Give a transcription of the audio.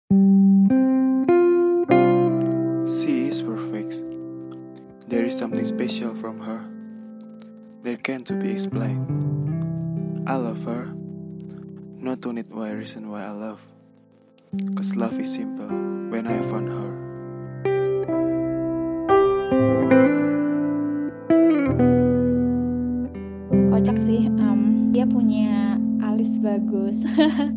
She is perfect. There is something special from her. There can't to be explained. I love her. Not to need why reason why I love. Cause love is simple when I found her. Kocak sih, dia punya alis bagus.